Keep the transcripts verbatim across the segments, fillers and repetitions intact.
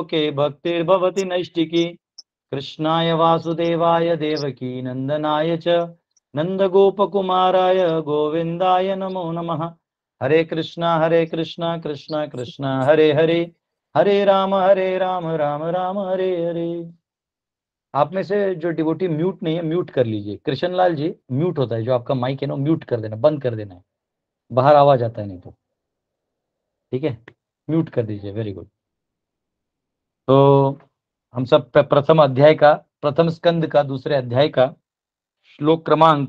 लोके भक्तिर्भवति नैष्टिकी। कृष्णाय वासुदेवाय देवकी नंदनाय च नंदगोपकुमाराय गोविंदाय नमो नमः। हरे कृष्णा हरे कृष्णा कृष्णा कृष्णा हरे हरे, हरे राम हरे राम राम राम हरे हरे। आप में से जो डिवोटी म्यूट नहीं है, म्यूट कर लीजिए। कृष्णलाल जी, म्यूट होता है जो आपका माइक है ना, म्यूट कर देना, बंद कर देना है, बाहर आवाज आता है नहीं तो। ठीक है, म्यूट कर दीजिए। Very good. तो हम सब प्रथम अध्याय का, प्रथम स्कंद का दूसरे अध्याय का श्लोक क्रमांक,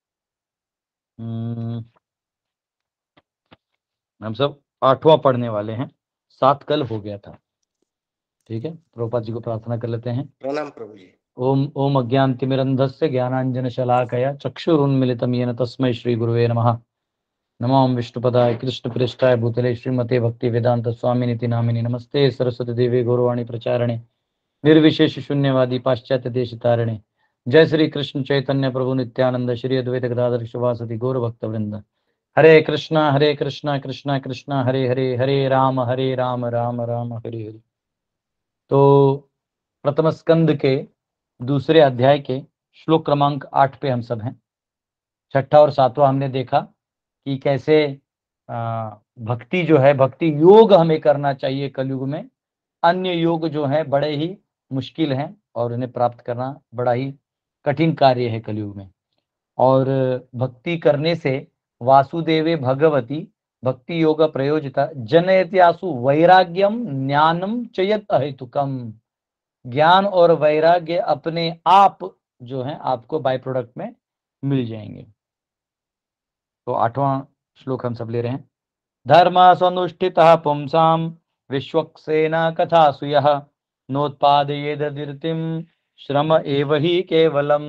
हम सब आठवां पढ़ने वाले हैं। सात कल हो गया था। ठीक है, प्रभुपाद जी को प्रार्थना कर लेते हैं। प्रणाम प्रभु जी। ओम ओम अज्ञानतिमिरन्धस्य ज्ञानाञ्जनशलाकया चक्षुरुन्मिलितं येन तस्मै श्री गुरुवे नमः। नमो विष्णुपदाय कृष्णप्रेष्ठाय भूतले श्रीमते भक्ति वेदांत स्वामिनिति नामिनि। नमस्ते सरस्वती देवी गौरवाणी प्रचारणे निर्विशेष शून्यवादी पाश्चात्य देश तारणे। जय श्री कृष्ण चैतन्य प्रभु नित्यानंद श्री अद्वैत गदाधर शिवासदि गौर भक्त वृंद। हरे कृष्णा हरे कृष्णा कृष्णा कृष्णा हरे हरे, हरे राम हरे राम राम राम हरे हरे। तो प्रथम स्कंद के दूसरे अध्याय के श्लोक क्रमांक आठ पे हम सब हैं। छठा और सातवां हमने देखा कि कैसे आ, भक्ति जो है, भक्ति योग हमें करना चाहिए कलयुग में। अन्य योग जो है बड़े ही मुश्किल हैं और उन्हें प्राप्त करना बड़ा ही कठिन कार्य है कलयुग में। और भक्ति करने से वासुदेवे भगवती भक्ति योग प्रयोजिता जनयत्यासु वैराग्यम ज्ञानम चयत अहेतुकम। ज्ञान और वैराग्य अपने आप जो है आपको बाय प्रोडक्ट में मिल जाएंगे। तो आठवां श्लोक हम सब ले रहे हैं। धर्म सनुष्ठितः पुंसाम विश्वक्सेना कथा सुयः नोत्पादयेद धीर्तिम श्रम एव ही केवलम।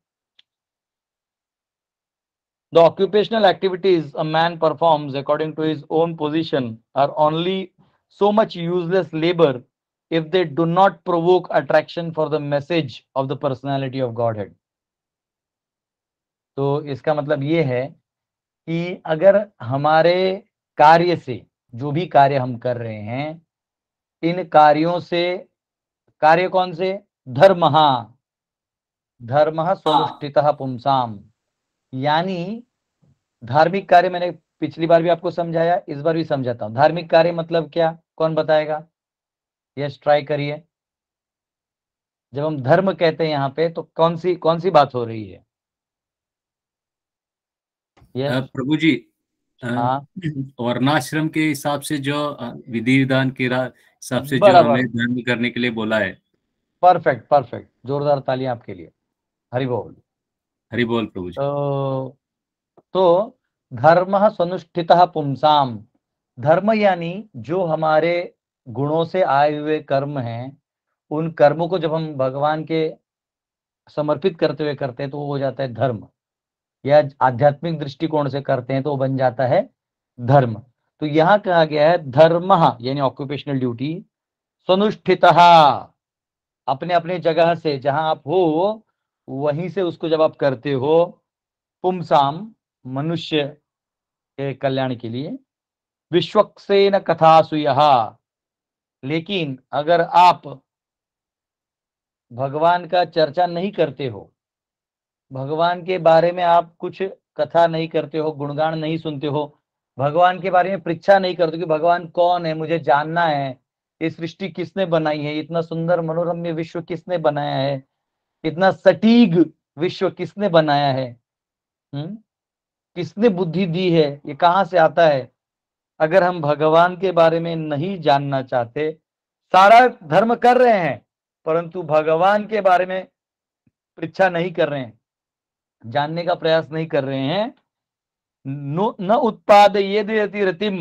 The occupational activities a man performs according to his own position are only so much useless labor if they do not provoke attraction for the message of the personality of Godhead. तो इसका मतलब ये है कि अगर हमारे कार्य से, जो भी कार्य हम कर रहे हैं, इन कार्यों से, कार्य कौन से? धर्मः धर्मः स्वनुष्ठितः पुंसाम, यानी धार्मिक कार्य। मैंने पिछली बार भी आपको समझाया, इस बार भी समझाता हूं। धार्मिक कार्य मतलब क्या, कौन बताएगा? यस, ट्राई करिए। जब हम धर्म कहते हैं यहाँ पे तो कौन सी कौन सी बात हो रही है? यस प्रभु जी, हाँ, वर्णाश्रम के हिसाब से जो विधि विधान के हिसाब से जो बराबर, हमें धर्म करने के लिए बोला है। परफेक्ट परफेक्ट, जोरदार तालियां आपके लिए। हरि बोल। हरि बोल प्रभु जी। तो, तो धर्म स्वनुष्ठितः पुंसाम, धर्म यानी जो हमारे गुणों से आए हुए कर्म हैं, उन कर्मों को जब हम भगवान के समर्पित करते हुए करते हैं तो वो हो जाता है धर्म। या आध्यात्मिक दृष्टिकोण से करते हैं तो वो बन जाता है धर्म। तो यहाँ कहा गया है धर्म यानी ऑक्यूपेशनल ड्यूटी, स्वनुष्ठितः, अपने अपने जगह से, जहां आप हो वहीं से उसको जब आप करते हो, पुंसाम, मनुष्य के कल्याण के लिए, विश्वक्सेन कथासुयः, लेकिन अगर आप भगवान का चर्चा नहीं करते हो, भगवान के बारे में आप कुछ कथा नहीं करते हो, गुणगान नहीं सुनते हो, भगवान के बारे में परीक्षा नहीं करते कि भगवान कौन है, मुझे जानना है, ये सृष्टि किसने बनाई है, इतना सुंदर मनोरम्य विश्व किसने बनाया है, इतना सटीक विश्व किसने बनाया है, हम्म किसने बुद्धि दी है, ये कहाँ से आता है। अगर हम भगवान के बारे में नहीं जानना चाहते, सारा धर्म कर रहे हैं परंतु भगवान के बारे में परीक्षा नहीं कर रहे हैं, जानने का प्रयास नहीं कर रहे हैं, न उत्पादयेद रतिम,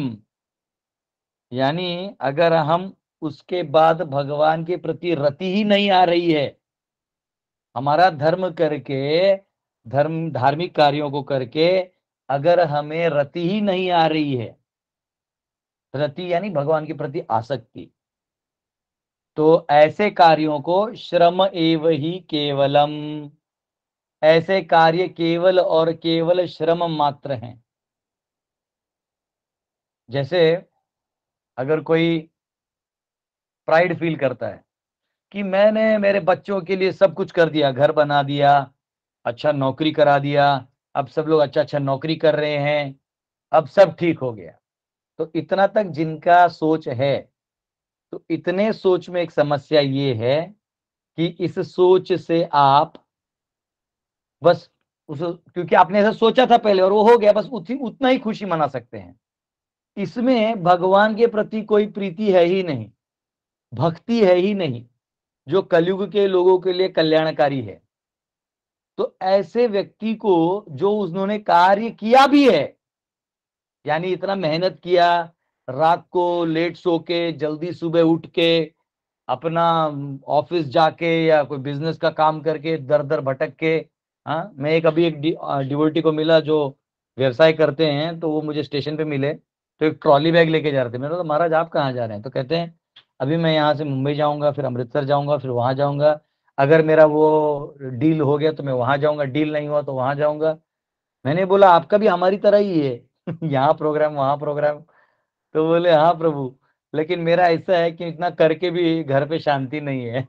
यानी अगर हम उसके बाद भगवान के प्रति रति ही नहीं आ रही है, हमारा धर्म करके, धर्म धार्मिक कार्यों को करके अगर हमें रति ही नहीं आ रही है, रति यानी भगवान के प्रति आसक्ति, तो ऐसे कार्यों को श्रम एव ही केवलम, ऐसे कार्य केवल और केवल श्रम मात्र हैं। जैसे अगर कोई प्राइड फील करता है कि मैंने मेरे बच्चों के लिए सब कुछ कर दिया, घर बना दिया, अच्छा नौकरी करा दिया, अब सब लोग अच्छा अच्छा नौकरी कर रहे हैं, अब सब ठीक हो गया। तो इतना तक जिनका सोच है, तो इतने सोच में एक समस्या ये है कि इस सोच से आप बस उस, क्योंकि आपने ऐसा सोचा था पहले और वो हो गया, बस उतनी उतना ही खुशी मना सकते हैं। इसमें भगवान के प्रति कोई प्रीति है ही नहीं, भक्ति है ही नहीं, जो कलयुग के लोगों के लिए कल्याणकारी है। तो ऐसे व्यक्ति को जो उन्होंने कार्य किया भी है, यानी इतना मेहनत किया, रात को लेट सो के जल्दी सुबह उठ के अपना ऑफिस जाके या कोई बिजनेस का काम करके दर दर भटक के, हाँ मैं एक अभी एक डिवोटी को मिला जो व्यवसाय करते हैं, तो वो मुझे स्टेशन पे मिले, तो एक ट्रॉली बैग लेके जा रहे थे। मैंने कहा महाराज आप कहाँ जा रहे हैं? तो कहते हैं अभी मैं यहाँ से मुंबई जाऊंगा, फिर अमृतसर जाऊंगा, फिर वहां जाऊंगा, अगर मेरा वो डील हो गया तो मैं वहां जाऊंगा, डील नहीं हुआ तो वहां जाऊंगा। मैंने बोला आपका भी हमारी तरह ही है यहाँ प्रोग्राम वहां प्रोग्राम। तो बोले हाँ प्रभु, लेकिन मेरा ऐसा है कि इतना करके भी घर पे शांति नहीं है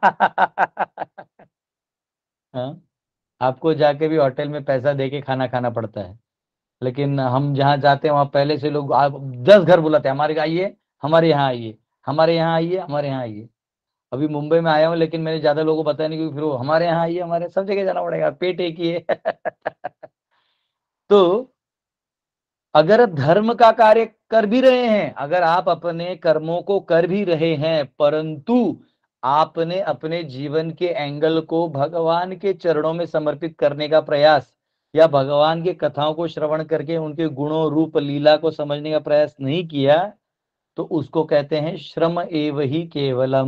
हाँ, आपको जाके भी होटल में पैसा दे के खाना खाना पड़ता है, लेकिन हम जहाँ जाते हैं वहां पहले से लोग आप दस घर बुलाते हैं, हमारे आइए, हमारे यहाँ आइए, हमारे यहाँ आइए, हमारे यहाँ आइए। अभी मुंबई में आया हूँ, लेकिन मैंने ज्यादा लोगों को बताया नहीं, क्योंकि फिर वो हमारे यहाँ आइए, हमारे सब जगह जाना पड़ेगा, पेट एक ही है तो अगर धर्म का कार्य कर भी रहे हैं, अगर आप अपने कर्मों को कर भी रहे हैं, परंतु आपने अपने जीवन के एंगल को भगवान के चरणों में समर्पित करने का प्रयास, या भगवान की कथाओं को श्रवण करके उनके गुणों रूप लीला को समझने का प्रयास नहीं किया, तो उसको कहते हैं श्रम एव ही केवलम,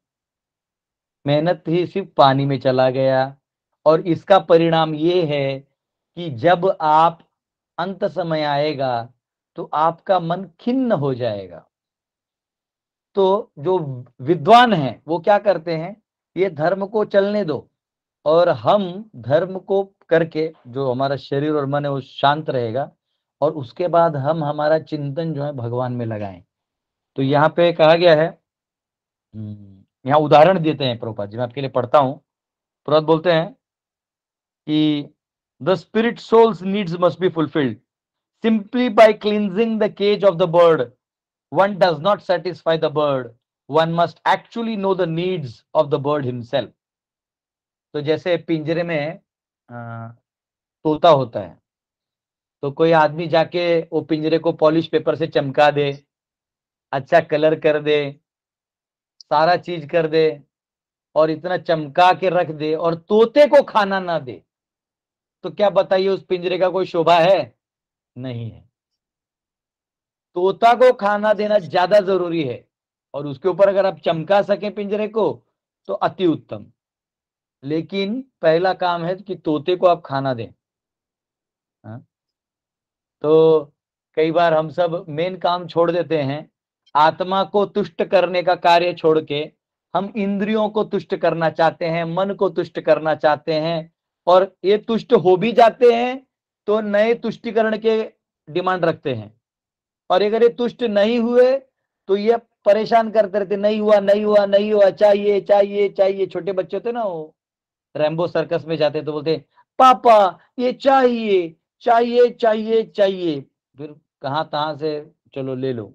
मेहनत ही सिर्फ पानी में चला गया। और इसका परिणाम ये है कि जब आप अंत समय आएगा तो आपका मन खिन्न हो जाएगा। तो जो विद्वान हैं वो क्या करते हैं, ये धर्म को चलने दो, और हम धर्म को करके जो हमारा शरीर और मन है वो शांत रहेगा, और उसके बाद हम हमारा चिंतन जो है भगवान में लगाएं। तो यहाँ पे कहा गया है, यहाँ उदाहरण देते हैं प्रभुपाद जी, मैं आपके लिए पढ़ता हूँ। प्रभुपाद बोलते हैं कि the spirit souls needs must be fulfilled simply by cleansing the cage of the bird. One does not satisfy the bird. One must actually know the needs of the bird himself. तो जैसे पिंजरे में आ, तोता होता है, तो कोई आदमी जाके वो पिंजरे को पॉलिश पेपर से चमका दे, अच्छा कलर कर दे, सारा चीज कर दे, और इतना चमका के रख दे, और तोते को खाना ना दे, तो क्या बताइए उस पिंजरे का कोई शोभा है? नहीं है। तोता को खाना देना ज्यादा जरूरी है, और उसके ऊपर अगर आप चमका सकें पिंजरे को तो अति उत्तम। लेकिन पहला काम है कि तोते को आप खाना दें। हाँ? तो कई बार हम सब मेन काम छोड़ देते हैं, आत्मा को तुष्ट करने का कार्य छोड़ के हम इंद्रियों को तुष्ट करना चाहते हैं, मन को तुष्ट करना चाहते हैं, और ये तुष्ट हो भी जाते हैं तो नए तुष्टिकरण के डिमांड रखते हैं, और अगर ये तुष्ट नहीं हुए तो ये परेशान करते रहते, नहीं हुआ नहीं हुआ नहीं हुआ, चाहिए चाहिए चाहिए। छोटे बच्चे होते ना, वो रैम्बो सर्कस में जाते तो बोलते पापा ये चाहिए चाहिए चाहिए चाहिए, फिर कहाँ तहां से चलो ले लो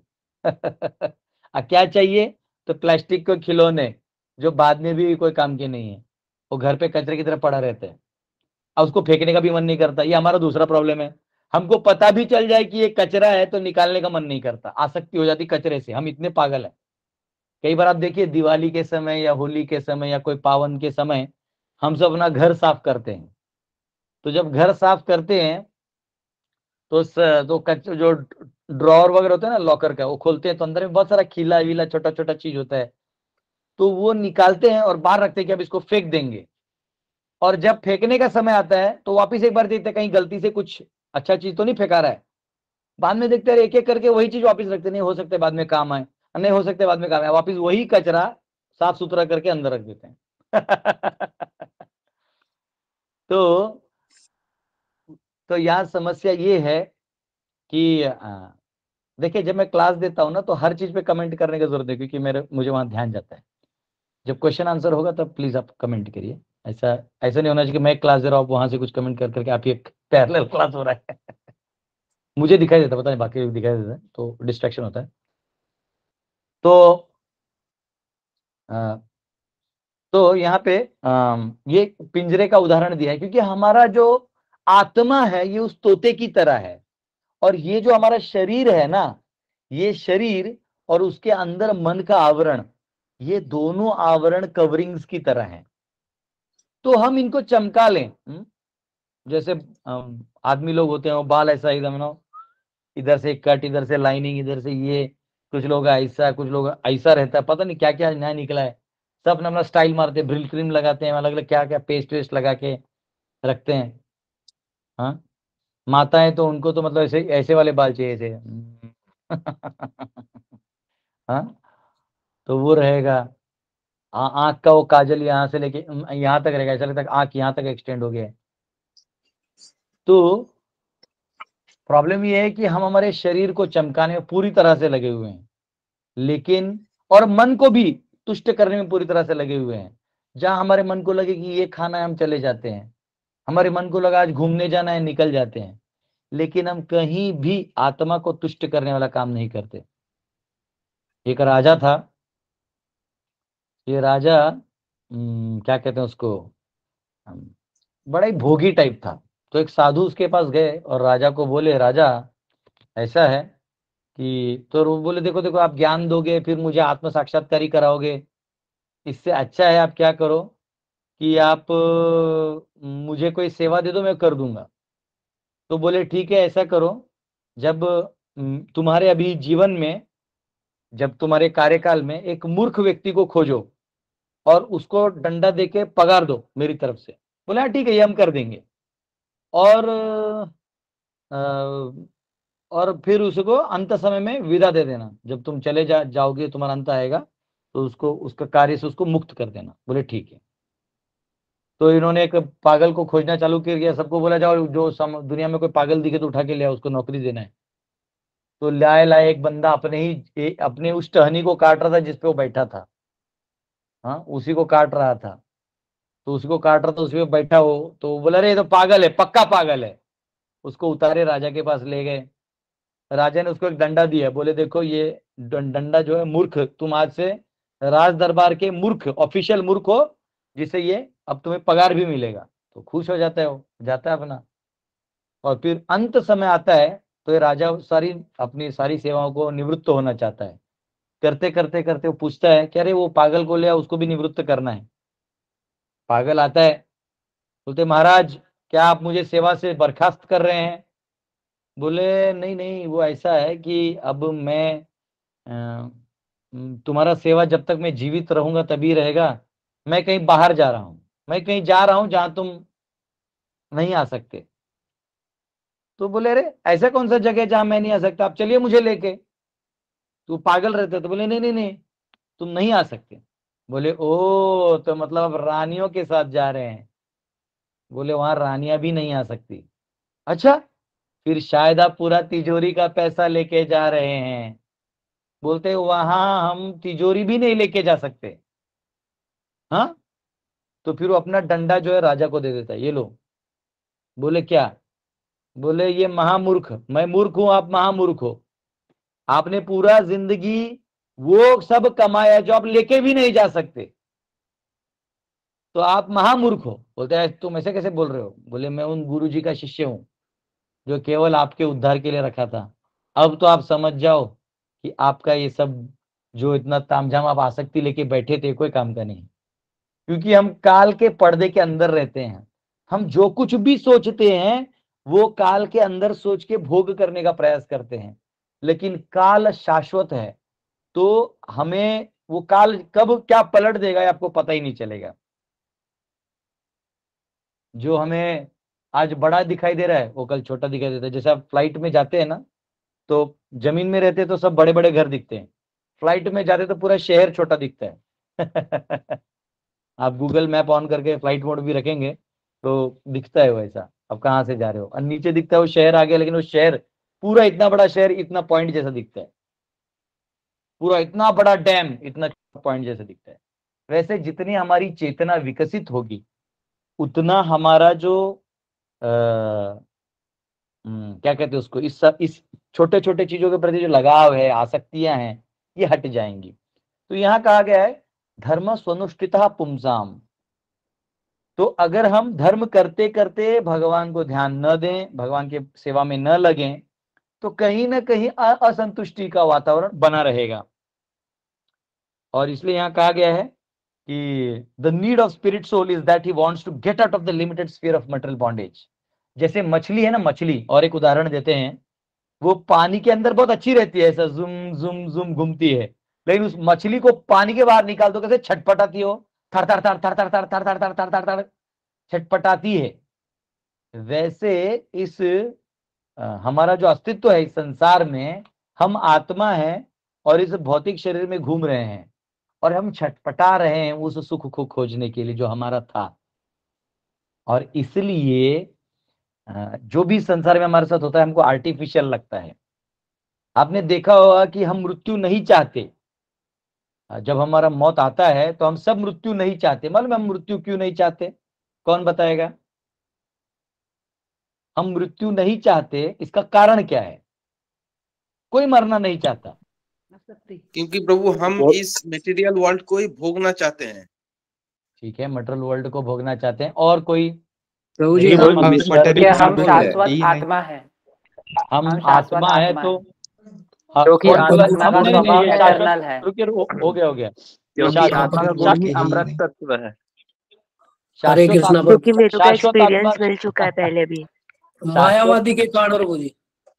आ, क्या चाहिए? तो प्लास्टिक के खिलौने जो बाद में भी कोई काम के नहीं है, वो घर पे कचरे की तरह पड़ा रहते हैं, अब उसको फेंकने का भी मन नहीं करता। ये हमारा दूसरा प्रॉब्लम है, हमको पता भी चल जाए कि ये कचरा है तो निकालने का मन नहीं करता, आसक्ति हो जाती कचरे से, हम इतने पागल हैं। कई बार आप देखिए दिवाली के समय या होली के समय या कोई पावन के समय हम सब अपना घर साफ करते हैं, तो जब घर साफ करते हैं तो स, तो कच, जो ड्रॉर वगैरह होता है ना लॉकर का, वो खोलते हैं तो अंदर में बहुत सारा खीला वीला छोटा छोटा चीज होता है, तो वो निकालते हैं और बाहर रखते हैं कि अब इसको फेंक देंगे। और जब फेंकने का समय आता है तो वापिस एक बार देखते हैं कहीं गलती से कुछ अच्छा चीज तो नहीं फेंका रहा है, बाद में देखते हैं एक एक करके वही चीज वापस रखते, नहीं हो सकते बाद में काम आए, नहीं हो सकते बाद में काम आए, वापस वही कचरा साफ सुथरा करके अंदर रख देते हैं तो तो यहाँ समस्या ये है कि आ, देखिए जब मैं क्लास देता हूँ ना तो हर चीज पे कमेंट करने की जरूरत है, क्योंकि मेरे मुझे वहां ध्यान जाता है। जब क्वेश्चन आंसर होगा तब प्लीज आप कमेंट करिए। ऐसा ऐसा नहीं होना चाहिए कि मैं क्लास दे रहा हूँ, आप वहां से कुछ कमेंट कर करके आप ये पैरेलल क्लास हो रहा है मुझे दिखाई देता, पता नहीं बाकी दिखाई देता है तो डिस्ट्रैक्शन होता है। तो आ, तो यहाँ पे आ, ये पिंजरे का उदाहरण दिया है, क्योंकि हमारा जो आत्मा है ये उस तोते की तरह है, और ये जो हमारा शरीर है ना, ये शरीर और उसके अंदर मन का आवरण, ये दोनों आवरण कवरिंग्स की तरह हैं। तो हम इनको चमका लें। हुँ? जैसे अम, आदमी लोग होते हैं वो बाल ऐसा एकदम ना, इधर से कट, इधर से लाइनिंग, इधर से ये, कुछ लोग ऐसा, कुछ लोग ऐसा रहता है, पता नहीं क्या क्या नया निकला है। सब अपना अपना स्टाइल मारते हैं, ब्रिल क्रीम लगाते हैं, अलग अलग क्या क्या पेस्ट वेस्ट लगा के रखते हैं। हाँ, माताएं तो उनको तो मतलब ऐसे ऐसे वाले बाल चाहिए थे हाँ, तो वो रहेगा। आ- आंख का वो काजल यहाँ से लेके यहाँ तक रहेगा, ऐसा लगता है आंख यहाँ तक एक्सटेंड हो गया है। तो प्रॉब्लम ये है कि हम हमारे शरीर को चमकाने में पूरी तरह से लगे हुए हैं, लेकिन और मन को भी तुष्ट करने में पूरी तरह से लगे हुए हैं। जहां हमारे मन को लगे कि ये खाना है हम चले जाते हैं, हमारे मन को लगा आज घूमने जाना है निकल जाते हैं, लेकिन हम कहीं भी आत्मा को तुष्ट करने वाला काम नहीं करते। एक राजा था, ये राजा हम्म, क्या कहते हैं उसको, हम्म, बड़ा ही भोगी टाइप था। तो एक साधु उसके पास गए और राजा को बोले, राजा ऐसा है कि, तो वो बोले देखो देखो आप ज्ञान दोगे फिर मुझे आत्म साक्षात्कार कराओगे, इससे अच्छा है आप क्या करो कि आप अ, मुझे कोई सेवा दे दो, मैं कर दूंगा। तो बोले ठीक है ऐसा करो, जब अम, तुम्हारे अभी जीवन में, जब तुम्हारे कार्यकाल में एक मूर्ख व्यक्ति को खोजो और उसको डंडा देके पगार दो मेरी तरफ से। बोले हाँ ठीक है ये हम कर देंगे। और अ, और फिर उसको अंत समय में विदा दे देना, जब तुम चले जा जाओगे तुम्हारा अंत आएगा तो उसको उसका कार्य से उसको मुक्त कर देना। बोले ठीक है। तो इन्होंने एक पागल को खोजना चालू कर दिया, सबको बोला जाओ जो सम, दुनिया में कोई पागल दिखे तो उठा के ले आओ, उसको नौकरी देना है। तो लाए लाए एक बंदा अपने ही ए, अपने उस टहनी को काट रहा था जिसपे वो बैठा था। हाँ, उसी को काट रहा था। तो उसी को काट रहा था, उसी पे बैठा हो, तो बोला अरे ये तो पागल है, पक्का पागल है। उसको उतारे राजा के पास ले गए। राजा ने उसको एक डंडा दिया, बोले देखो ये डं- डंडा जो है, मूर्ख तुम आज से राज दरबार के मूर्ख ऑफिशियल मूर्ख हो, जिससे ये अब तुम्हें पगार भी मिलेगा। तो खुश हो जाता है, वो जाता है अपना। और फिर अंत समय आता है तो ये राजा सारी अपनी सारी सेवाओं को निवृत्त होना चाहता है। करते करते करते वो पूछता है कि अरे वो पागल को ले आओ, उसको भी निवृत्त करना है। पागल आता है, बोलते महाराज क्या आप मुझे सेवा से बर्खास्त कर रहे हैं? बोले नहीं नहीं, वो ऐसा है कि अब मैं अ, तुम्हारा सेवा जब तक मैं जीवित रहूंगा तभी रहेगा। मैं कहीं बाहर जा रहा हूं, मैं कहीं जा रहा हूं जहां तुम नहीं आ सकते। तो बोले अरे ऐसा कौन सा जगह है जहां मैं नहीं आ सकता, आप चलिए मुझे लेके। तो पागल रहते तो बोले नहीं नहीं नहीं, तुम नहीं आ सकते। बोले ओ तो मतलब अब रानियों के साथ जा रहे हैं? बोले वहां रानियां भी नहीं आ सकती। अच्छा, फिर शायद आप पूरा तिजोरी का पैसा लेके जा रहे हैं? बोलते वहां हम तिजोरी भी नहीं लेके जा सकते। हाँ, तो फिर वो अपना डंडा जो है राजा को दे देता है, ये लो। बोले क्या? बोले ये महामूर्ख, मैं मूर्ख हूं, आप महामूर्ख हो। आपने पूरा जिंदगी वो सब कमाया जो आप लेके भी नहीं जा सकते, तो आप महामूर्ख हो। बोलते हैं तुम ऐसे कैसे बोल रहे हो? बोले मैं उन गुरु जी का शिष्य हूं जो केवल आपके उद्धार के लिए रखा था। अब तो आप समझ जाओ कि आपका ये सब जो इतना तामझाम आप आसक्ति लेके बैठे थे कोई काम का नहीं। क्योंकि हम काल के पर्दे के अंदर रहते हैं, हम जो कुछ भी सोचते हैं वो काल के अंदर सोच के भोग करने का प्रयास करते हैं। लेकिन काल शाश्वत है, तो हमें वो काल कब क्या पलट देगा ये आपको पता ही नहीं चलेगा। जो हमें आज बड़ा दिखाई दे रहा है वो कल छोटा दिखाई देता है। जैसे आप फ्लाइट में जाते हैं ना, तो जमीन में रहते तो सब बड़े बड़े घर दिखते हैं, फ्लाइट में जाते तो पूरा शहर छोटा दिखता है आप गूगल मैप ऑन करके फ्लाइट मोड भी रखेंगे तो दिखता है वैसा, अब कहाँ से जा रहे हो, और नीचे दिखता है वो शहर आ गया, लेकिन वो शहर पूरा इतना बड़ा शहर इतना पॉइंट जैसा दिखता है, पूरा इतना बड़ा डैम इतना पॉइंट जैसा दिखता है। वैसे जितनी हमारी चेतना विकसित होगी उतना हमारा जो आ, क्या कहते हैं उसको, इस इस छोटे छोटे चीजों के प्रति जो लगाव है, आसक्तियां हैं, ये हट जाएंगी। तो यहाँ कहा गया है धर्म स्वनुष्ठितः पुंसाम। तो अगर हम धर्म करते करते भगवान को ध्यान न दें, भगवान के सेवा में न लगें, तो कहीं ना कहीं असंतुष्टि का वातावरण बना रहेगा। और इसलिए यहाँ कहा गया है कि the need of spirit soul is that he wants to get out of the limited sphere of material bondage. जैसे मछली है ना, मछली, और एक उदाहरण देते हैं, वो पानी के अंदर बहुत अच्छी रहती है, ऐसा जुम जुम जुम घूमती है, लेकिन उस मछली को पानी के बाहर निकाल दो कैसे छटपटाती हो, थर थर थर थर थर थर थर थर थर थर थर थर छटपटाती है। वैसे इस आ, हमारा जो अस्तित्व है इस संसार में, हम आत्मा है और इस भौतिक शरीर में घूम रहे हैं और हम छटपटा रहे हैं उस सुख को खोजने के लिए जो हमारा था। और इसलिए जो भी संसार में हमारे साथ होता है हमको आर्टिफिशियल लगता है। आपने देखा होगा कि हम मृत्यु नहीं चाहते, जब हमारा मौत आता है तो हम सब मृत्यु नहीं चाहते। मालूम हम मृत्यु क्यों नहीं चाहते? कौन बताएगा? हम मृत्यु नहीं चाहते, इसका कारण क्या है? कोई मरना नहीं चाहता, क्योंकि प्रभु हम इस मटेरियल वर्ल्ड को ही भोगना चाहते हैं। ठीक है, मटेरियल वर्ल्ड को भोगना चाहते हैं। और कोई? प्रभु जी हम हम शाश्वत आत्मा है, हम हम शाश्वत आत्मा है आत्मा तो है। क्योंकि आत्मा का स्वभाव एटर्नल है। रुकिए, हो गया हो गया क्योंकि आत्मा का गुण ही अमृत तत्व है। हरे कृष्णा प्रभु। क्योंकि मेरे को शाश्वत एक्सपीरियंस आत्मा मिल चुका है पहले भी। मायावादी के कारण प्रभु जी।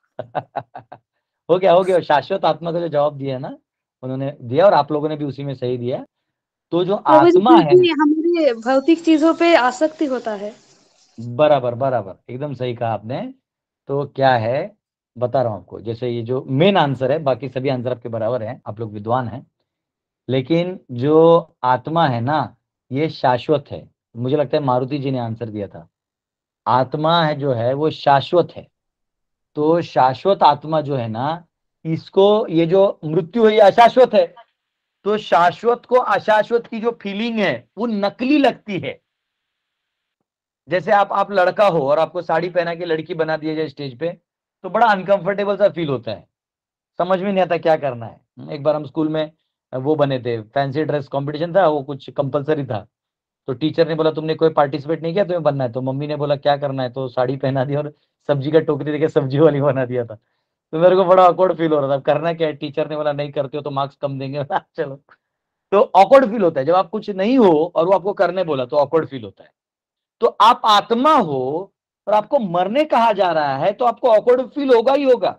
हो गया हो गया शाश्वत आत्मा का जो जवाब दिया ना उन्होंने दिया, और आप लोगों ने भी उसी में सही दिया। तो जो आत्मा है, हमारे भौतिक चीजों पे आसक्ति होता है। बराबर बराबर, एकदम सही कहा आपने। तो क्या है बता रहा हूं आपको, जैसे ये जो मेन आंसर है, बाकी सभी आंसर आपके बराबर हैं, आप लोग विद्वान हैं, लेकिन जो आत्मा है ना ये शाश्वत है। मुझे लगता है मारुति जी ने आंसर दिया था, आत्मा है जो है वो शाश्वत है। तो शाश्वत आत्मा जो है ना, इसको ये जो मृत्यु है ये अशाश्वत है, तो शाश्वत को अशाश्वत की जो फीलिंग है वो नकली लगती है। जैसे आप आप लड़का हो और आपको साड़ी पहना के लड़की बना दिया जाए स्टेज पे, तो बड़ा अनकंफर्टेबल सा फील होता है, समझ में नहीं आता क्या करना है। एक बार हम स्कूल में वो बने थे, फैंसी ड्रेस कंपटीशन था, वो कुछ कंपलसरी था, तो टीचर ने बोला तुमने कोई पार्टिसिपेट नहीं किया, तुम्हें बनना है। तो मम्मी ने बोला क्या करना है, तो साड़ी पहना दी और सब्जी का टोकरी देके सब्जी वाली बना दिया था। तो मेरे को बड़ा ऑकवर्ड फील हो रहा था, करना क्या है। टीचर ने बोला नहीं करते हो तो मार्क्स कम देंगे। चलो, तो ऑकवर्ड फील होता है जब आप कुछ नहीं हो और वो आपको करने बोला, तो ऑकवर्ड फील होता है। तो आप आत्मा हो और आपको मरने कहा जा रहा है तो आपको ऑकवर्ड फील होगा ही होगा।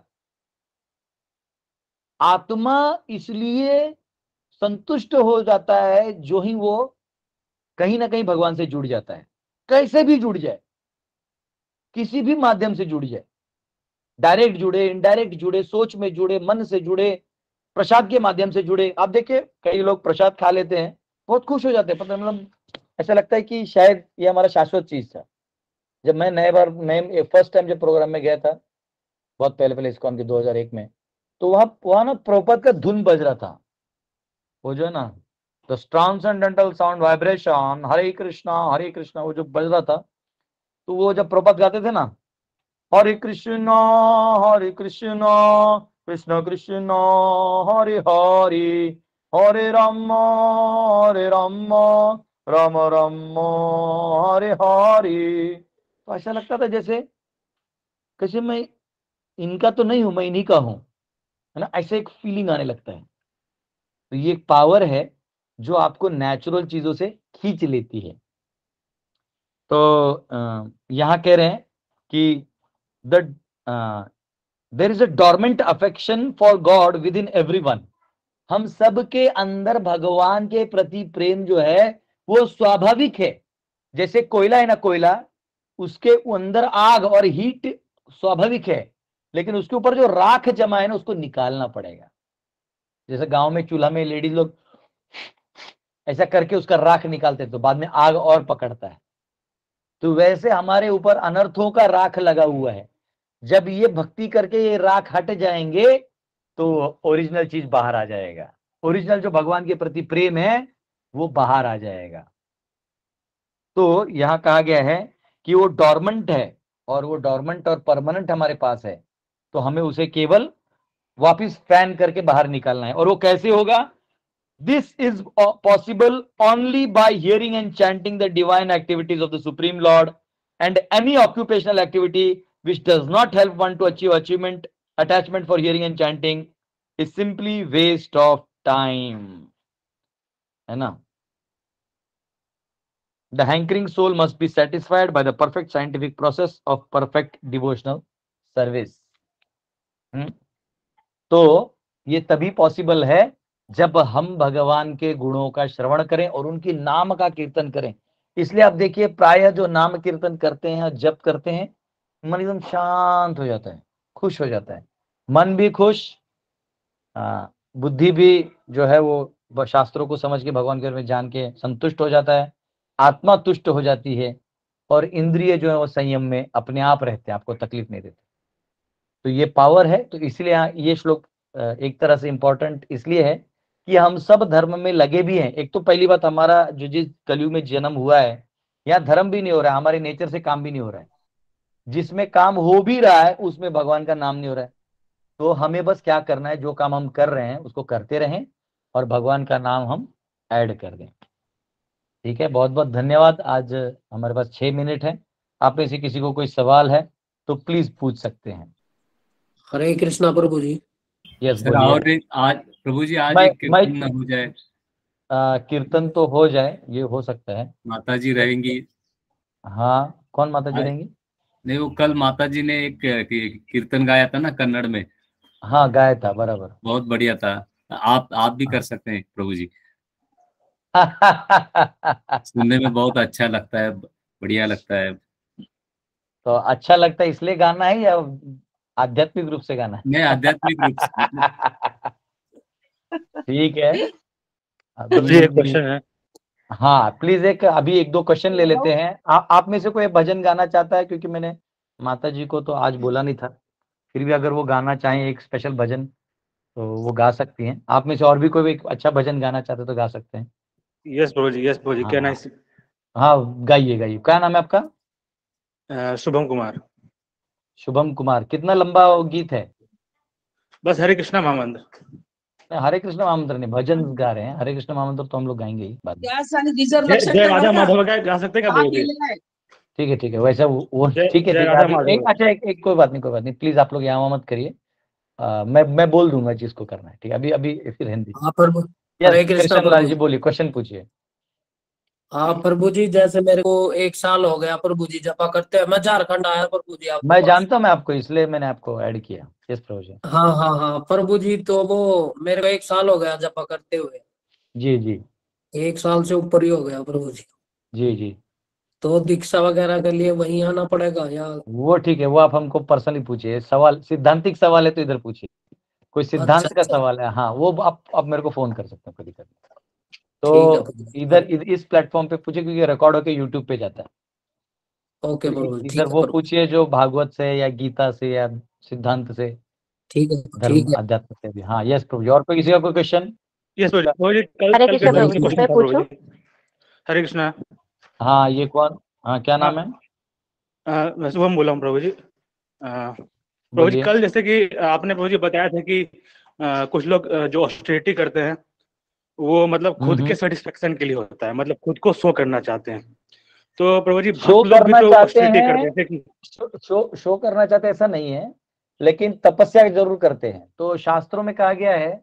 आत्मा इसलिए संतुष्ट हो जाता है जो ही वो कहीं ना कहीं भगवान से जुड़ जाता है, कैसे भी जुड़ जाए, किसी भी माध्यम से जुड़ जाए, डायरेक्ट जुड़े, इनडायरेक्ट जुड़े, सोच में जुड़े, मन से जुड़े, प्रसाद के माध्यम से जुड़े। आप देखिए कई लोग प्रसाद खा लेते हैं, बहुत खुश हो जाते हैं, पता मतलब ऐसा लगता है कि शायद ये हमारा शाश्वत चीज था। जब मैं नए बार नए फर्स्ट टाइम जब प्रोग्राम में गया था, बहुत पहले पहले इस्कॉन के दो हज़ार एक में, तो वहां वहां ना प्रभुपाद का धुन बज रहा था, वो जो है ना the transcendental sound vibration, Hare Krishna Hare Krishna, वो जो बज रहा था। तो वो जब प्रभुपाद गाते थे ना, हरे कृष्णा हरे कृष्णा कृष्ण कृष्ण हरे हरे, हरे राम हरे राम राम राम हरे हरे। तो ऐसा लगता था जैसे कैसे मैं इनका तो नहीं हूं, मैं इन्हीं का हूं, है ना, ऐसे एक फीलिंग आने लगता है। तो ये एक पावर है जो आपको नेचुरल चीजों से खींच लेती है। तो यहां कह रहे हैं कि the there is a dormant affection for God within everyone. हम सब के अंदर भगवान के प्रति प्रेम जो है वो स्वाभाविक है। जैसे कोयला है ना, कोयला, उसके अंदर आग और हीट स्वाभाविक है, लेकिन उसके ऊपर जो राख जमा है ना उसको निकालना पड़ेगा। जैसे गांव में चूल्हा में लेडीज लोग ऐसा करके उसका राख निकालते तो बाद में आग और पकड़ता है, तो वैसे हमारे ऊपर अनर्थों का राख लगा हुआ है। जब ये भक्ति करके ये राख हट जाएंगे तो ओरिजिनल चीज बाहर आ जाएगा, ओरिजिनल जो भगवान के प्रति प्रेम है वो बाहर आ जाएगा। तो यहां कहा गया है कि वो डॉर्मेंट है, और वो डॉर्मेंट और परमानेंट हमारे पास है, तो हमें उसे केवल वापस फैन करके बाहर निकालना है। और वो कैसे होगा? This is possible only by hearing and chanting the divine activities of the Supreme Lord, and any occupational activity which does not help one to achieve achievement attachment for hearing and chanting is simply waste of time, है ना? The hankering soul must be satisfied by the perfect scientific process of perfect devotional service. hmm? तो ये तभी possible है जब हम भगवान के गुणों का श्रवण करें और उनकी नाम का कीर्तन करें। इसलिए आप देखिए, प्रायः जो नाम कीर्तन करते हैं, जप करते हैं, मन एकदम शांत हो जाता है, खुश हो जाता है, मन भी खुश, आ, बुद्धि भी जो है वो शास्त्रों को समझ के भगवान के बारे में जान के संतुष्ट हो जाता है, आत्मा तुष्ट हो जाती है, और इंद्रिय जो है वो संयम में अपने आप रहते हैं, आपको तकलीफ नहीं देते। तो ये पावर है। तो इसलिए ये श्लोक एक तरह से इंपॉर्टेंट इसलिए है कि हम सब धर्म में लगे भी हैं। एक तो पहली बात, हमारा जो जिस कलयुग में जन्म हुआ है, यहाँ धर्म भी नहीं हो रहा है, हमारे नेचर से काम भी नहीं हो रहा है, जिसमें काम हो भी रहा है उसमें भगवान का नाम नहीं हो रहा है। तो हमें बस क्या करना है, जो काम हम कर रहे हैं उसको करते रहें और भगवान का नाम हम ऐड कर दें। ठीक है, बहुत बहुत धन्यवाद। आज हमारे पास छह मिनट है, आप में से किसी को कोई सवाल है तो प्लीज पूछ सकते हैं। हरे कृष्णा प्रभु जी। यस सर, और एक आज प्रभु जी आज मैं- एक कीर्तन न हो जाए, आ, कीर्तन तो हो जाए, ये हो सकता है। माता जी रहेंगी। हाँ, कौन माता जी हाँ। रहेंगी? नहीं, वो कल माता जी ने एक की- कीर्तन गाया था ना कन्नड़ में, हाँ, गाया था, बराबर। बहुत बढ़िया था। आप आप भी कर सकते हैं प्रभु जी, सुनने में बहुत अच्छा लगता है, बढ़िया लगता है। तो अच्छा लगता है इसलिए गाना है या आध्यात्मिक रूप से गाना है? नहीं, आध्यात्मिक रूप से मतलब। ठीक है, जी एक क्वेश्चन है। हाँ प्लीज, एक अभी एक दो क्वेश्चन ले लेते हैं। आ, आप में से कोई भजन गाना चाहता है? क्योंकि मैंने माता जी को तो आज बोला नहीं था, फिर भी अगर वो गाना चाहें एक स्पेशल भजन तो वो गा सकती हैं। आप में से और भी कोई एक अच्छा भजन गाना चाहते तो गा सकते हैं। यस प्रभु जी, यस प्रभु जी, हाँ, क्या नाम? हाँ गाइए गाइए। क्या नाम है आपका? है शुभम कुमार। शुभम कुमार। कितना लंबा वो गीत है? बस हरे कृष्णा महामंत्र। हरे कृष्ण महामंत्र नहीं, भजन गा रहे हैं। हरे कृष्ण महामंत्र तो हम लोग गाएंगे ही बाद में। जय जय राधा माधव का गा सकते हैं क्या प्रभु जी? ठीक है ठीक है, वैसा वो वो- जय- ठीक है जय ठीक है। राधा अभी माधव। एक अच्छा एक, एक कोई बात नहीं कोई बात नहीं, प्लीज आप लोग यहाँ मत करिए। आ, मैं मैं बोल दूंगा जिसको करना है। ठीक है, अभी अभी फिर हिंदी। हाँ प्रभु। Yes, हरे कृष्णा कृष्ण लाल प्रभु। जी बोलिए, क्वेश्चन पूछिए। हाँ प्रभु जी, जैसे मेरे को एक साल हो गया प्रभु जी जपा करते हैं, मैं झारखंड आया प्रभु जी आपके मैं पास। जानता हूँ मैं आपको, इसलिए मैंने आपको ऐड किया। यस प्रभु जी। हाँ हाँ हाँ प्रभु जी, तो वो मेरे को एक साल हो गया जपा करते हुए, जी जी एक साल से ऊपर ही हो गया प्रभु जी। जी जी, तो दीक्षा वगैरह के लिए वहीं आना पड़ेगा या? वो ठीक है, वो आप हमको पर्सनली पूछिए। सवाल सिद्धांतिक सवाल है तो इधर पूछिए, कोई सिद्धांत अच्छा, का अच्छा। सवाल है, हाँ वो आप आप मेरे को फोन कर सकते हो, कोई दिक्कत नहीं। ठीक है तो प्रभु जी। इधर इध- इस प्लेटफॉर्म पे पूछिए क्योंकि रिकॉर्ड होके यूट्यूब पे जाता है। ओके प्रभु जी, इधर ठीक है वो प्रभु। पूछिए जो भागवत से या गीता से या सिद्धांत से, ठीक है धर्म ठीक है। अध्यात्म से भी। हाँ यस प्रभु जी। और कोई किसी का कोई क्वेश्चन? यस प्रभु जी। प्रभु जी कल हरे कल कृष्णा कृष्ण प्रभु जी जी। क्वेश्चन था प्रभु जी। हरे कृष्णा। हाँ ये कौन? हाँ क्या नाम है? अ, मैं शुभम बोला हूँ प्रभु जी। अ, प्रभु जी बोलिए। कल जैसे कि आपने प्रभु जी बताया था कि अ, कुछ लोग अ, जो ऑस्टेरिटी करते हैं वो मतलब खुद हम्म, के सेटिस्फेक्शन के लिए होता है, मतलब खुद को शो करना चाहते हैं। तो प्रभु जी शो भक्त लोग भी करना तो चाहते ऑस्टेरिटी हैं, करते हैं कि शो शो शो करना चाहते हैं ऐसा नहीं है, लेकिन तपस्या जरूर करते हैं। तो शास्त्रों में कहा गया है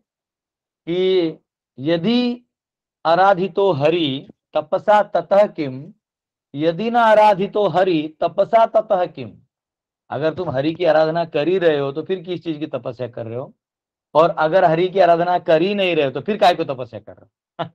कि यदि आराधितो हरि तपसा ततः किम, यदि न आराधितो हरि तपसा ततः किम। अगर तुम हरि की आराधना कर ही रहे हो तो फिर किस चीज की तपस्या कर रहे हो, और अगर हरि की आराधना कर ही नहीं रहे हो तो फिर काय को तपस्या कर रहे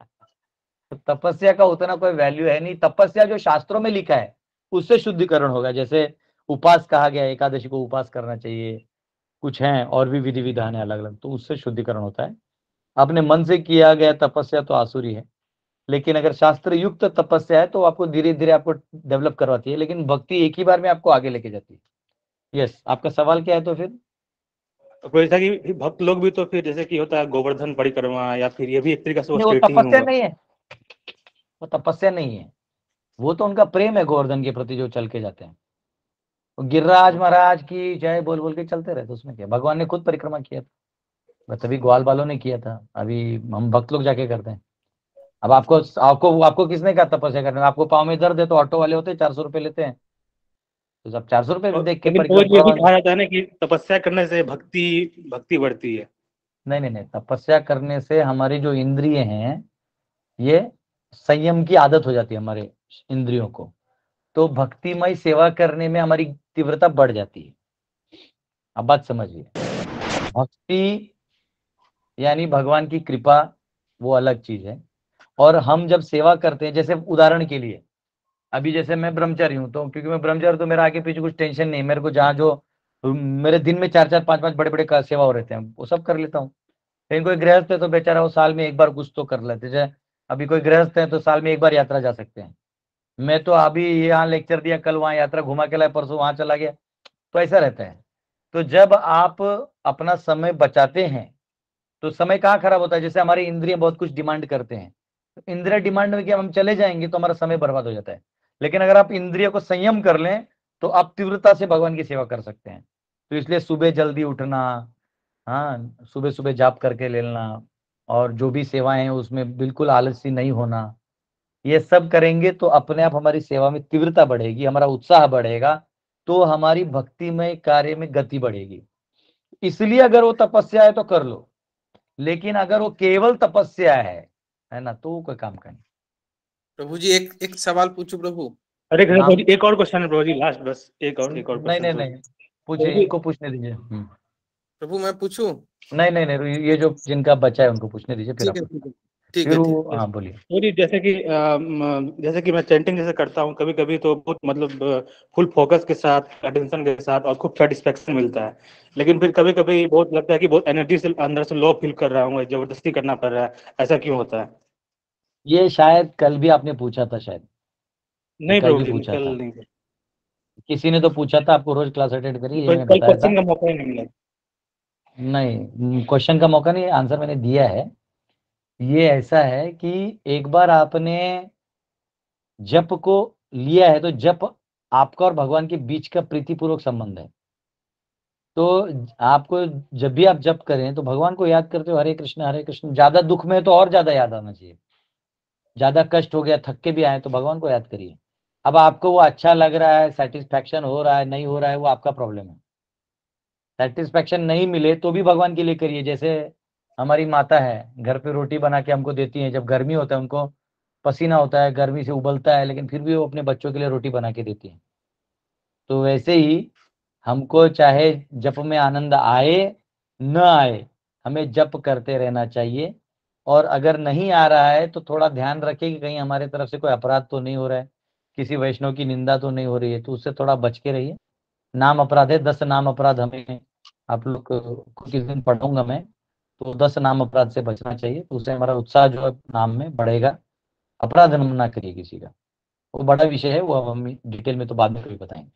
हो? तपस्या का उतना कोई वैल्यू है नहीं। तपस्या जो शास्त्रों में लिखा है उससे शुद्धिकरण होगा। जैसे उपास कहा गया, एकादशी को उपास करना चाहिए, कुछ है और भी विधि विधान है अलग अलग, तो उससे शुद्धिकरण होता है। अपने मन से किया गया तपस्या तो आसुरी है, लेकिन अगर शास्त्र युक्त तपस्या है तो आपको धीरे धीरे आपको डेवलप करवाती है, लेकिन भक्ति एक ही बार में आपको आगे लेके जाती है। यस, आपका सवाल क्या है तो फिर? तो जैसा कि भक्त लोग भी तो फिर जैसे कि होता है गोवर्धन परिक्रमा, या फिर ये भी एक तरीका से नहीं, वो ऑस्टेरिटी ही तपस्या होगा। नहीं है, वो तपस्या नहीं है, वो तो उनका प्रेम है गोवर्धन के प्रति जो चल के जाते हैं। वो गिरिराज महाराज की जय बोल बोल के चलते रहते, उसमें क्या, भगवान ने खुद परिक्रमा किया था, बस अभी ग्वाल बालों ने किया था, अभी हम भक्त लोग जाके करते हैं। अब आपको आपको आपको किसने कहा तपस्या करने? आपको पाँव में दर्द है तो ऑटो वाले होते हैं चार सौ रुपए लेते हैं, तो जब चार सौ रुपए और- देख के लेकिन वो ये भी परिक्रमा। कहा जाता है ना कि तपस्या करने से भक्ति भक्ति बढ़ती है। नहीं नहीं नहीं, तपस्या करने से हमारी जो इंद्रिय हैं ये संयम की आदत हो जाती है हमारे इंद्रियों को, तो भक्तिमय सेवा करने में हमारी तीव्रता बढ़ जाती है। अब बात समझिए, भक्ति यानी भगवान की कृपा वो अलग चीज है, और हम जब सेवा करते हैं, जैसे उदाहरण के लिए अभी जैसे मैं ब्रह्मचारी हूँ, तो क्योंकि मैं ब्रह्मचारी तो मेरा आगे पीछे कुछ टेंशन नहीं, मेरे को जहाँ जो मेरे दिन में चार चार पांच पांच बड़े बड़े का सेवा हो रहते हैं वो सब कर लेता हूँ। लेकिन कोई गृहस्थ है तो बेचारा वो साल में एक बार कुछ तो कर लेते, जैसे अभी कोई गृहस्थ है तो साल में एक बार यात्रा जा सकते हैं। मैं तो अभी यहाँ लेक्चर दिया, कल वहाँ यात्रा घुमा के लाया, परसों वहां चला गया, तो ऐसा रहता है। तो जब आप अपना समय बचाते हैं तो समय कहाँ खराब होता है, जैसे हमारी इंद्रिय बहुत कुछ डिमांड करते हैं, तो इंद्रिय डिमांड में क्या हम चले जाएंगे तो हमारा समय बर्बाद हो जाता है। लेकिन अगर आप इंद्रिय को संयम कर लें तो आप तीव्रता से भगवान की सेवा कर सकते हैं। तो इसलिए सुबह जल्दी उठना, हाँ सुबह सुबह जाप करके लेना, और जो भी सेवाएं हैं उसमें बिल्कुल आलसी नहीं होना, ये सब करेंगे तो अपने आप हमारी सेवा में तीव्रता बढ़ेगी, हमारा उत्साह बढ़ेगा, तो हमारी भक्तिमय कार्य में गति बढ़ेगी। इसलिए अगर वो तपस्या है तो कर लो, लेकिन अगर वो केवल तपस्या है है ना, तो वो कोई काम का नहीं। प्रभु जी एक एक सवाल पूछूं प्रभु? अरे कृष्ण नाम- प्रभु जी, एक और क्वेश्चन है प्रभु जी, लास्ट बस एक और एक और नहीं क्वेश्चन नहीं प्रभु नहीं, जी। पूछिए, प्रभु जी- इनको पूछने दीजिए। हम्म। प्रभु मैं पूछूं? नहीं नहीं नहीं, ये जो जिनका बच्चा है उनको पूछने दीजिए, फिर ठीक है आप ठीक है ठीक फिर है ठीक वो, हाँ बोलिए। प्रभु जी, जैसे कि अम, जैसे कि मैं चैंटिंग जैसे करता हूँ कभी कभी, तो बहुत मतलब फुल फोकस के साथ, अटेंशन के साथ, और खूब सेटिस्फेक्शन मिलता है। लेकिन फिर कभी कभी बहुत लगता है कि बहुत एनर्जी से अंदर से लो फील कर रहा हूँ, जबरदस्ती करना पड़ रहा है, ऐसा क्यों होता है? ये शायद कल भी आपने पूछा था, शायद नहीं कल प्रभु भी जी, पूछा कल था, नहीं, किसी ने तो पूछा था आपको, रोज क्लास अटेंड करिए, ये कल मैंने कल बताया था। क्वेश्चन का मौका ही नहीं मिला। नहीं, क्वेश्चन का मौका नहीं, आंसर मैंने दिया है। ये ऐसा है कि एक बार आपने जप को लिया है तो जप आपका और भगवान के बीच का प्रीतिपूर्वक संबंध है। तो आपको जब भी आप जप करें तो भगवान को याद करते हो, हरे कृष्ण हरे कृष्ण। ज्यादा दुख में तो और ज्यादा याद आना चाहिए, ज्यादा कष्ट हो गया, थक के भी आए तो भगवान को याद करिए। अब आपको वो अच्छा लग रहा है, सेटिस्फैक्शन हो रहा है, नहीं हो रहा है, वो आपका प्रॉब्लम है। सेटिस्फैक्शन नहीं मिले तो भी भगवान के लिए करिए। जैसे हमारी माता है, घर पे रोटी बना के हमको देती है, जब गर्मी होता है उनको पसीना होता है, गर्मी से उबलता है, लेकिन फिर भी वो अपने बच्चों के लिए रोटी बना के देती है। तो वैसे ही हमको चाहे जप में आनंद आए न आए, हमें जप करते रहना चाहिए। और अगर नहीं आ रहा है तो थोड़ा ध्यान रखें कि कहीं हमारे तरफ से कोई अपराध तो नहीं हो रहा है, किसी वैष्णव की निंदा तो नहीं हो रही है, तो उससे थोड़ा बच के रहिए। नाम अपराध है, दस नाम अपराध हमें, आप लोग को किस दिन पढ़ाऊंगा मैं, तो दस नाम अपराध से बचना चाहिए, तो उससे हमारा उत्साह जो है नाम में बढ़ेगा। अपराध ना करिए किसी का, वो बड़ा विषय है, वो अब हम डिटेल में तो बाद में कभी बताएंगे